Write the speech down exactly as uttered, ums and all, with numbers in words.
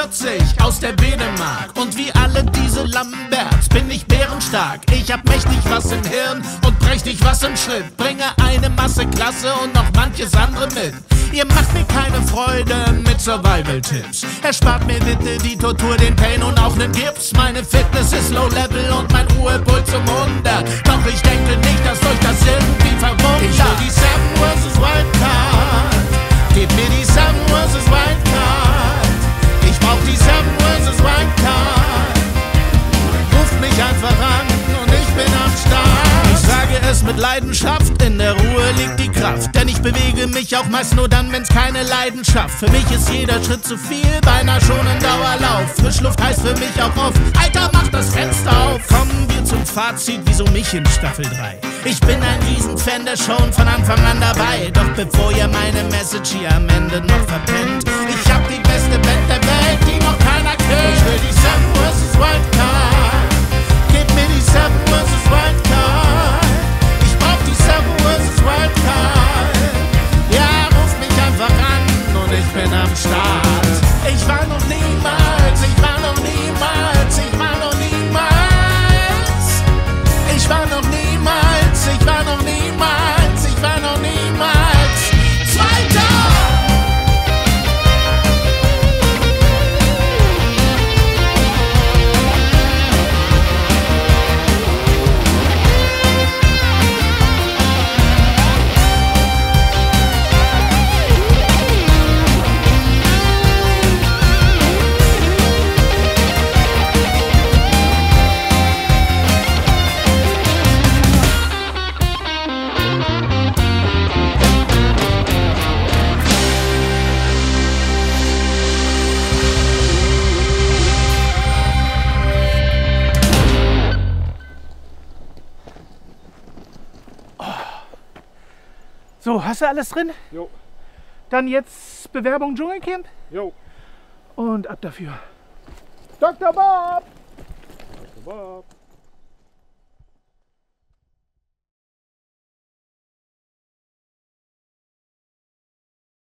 vierzig aus der Dänemark. Und wie alle diese Lamberts bin ich bärenstark. Ich hab mächtig was im Hirn und prächtig was im Schritt. Bringe eine Masse Klasse und noch manches andere mit. Ihr macht mir keine Freude mit Survival-Tipps. Erspart mir bitte die Tortur, den Pain und auch nen Gips. Meine Fitness ist low-level und mein Ruhepuls um hundert. Doch ich denke nicht, dass euch das irgendwie verwundert. Ich will die Seven versus Wildcard. Gib mir die Seven versus Wildcard. Ich brauch die Seven versus Wildcard. Ruft mich einfach an und ich bin am Start. Ich sage es mit Leidenschaft, in der Ruhe liegt die Kraft. Denn ich bewege mich auch meist nur dann, wenn's keine Leidenschaft. Für mich ist jeder Schritt zu viel, beinahe schon ein Dauerlauf. Frischluft heißt für mich auch oft, Alter, mach das Fenster auf. Kommen wir zum Fazit, wieso mich in Staffel drei? Ich bin ein Riesenfan der Show und von Anfang an dabei. Doch bevor ihr meine Message hier am Ende noch verpennt, ich hab die beste Band der Welt, die noch keiner kennt. Ich will die Seven versus Wildcard. Gib mir die Seven versus Wildcard. Ich brauch die Seven versus Wildcard. Ja, ruf mich einfach an und ich bin am Start. Ich war noch niemals, ich war noch niemals, ich war noch niemals. Ich war noch niemals, ich war noch niemals, ich war noch niemals Zweiter. So, hast du alles drin? Jo. Dann jetzt Bewerbung Dschungelcamp Jo. und ab dafür. Doktor Bob! Doktor Bob!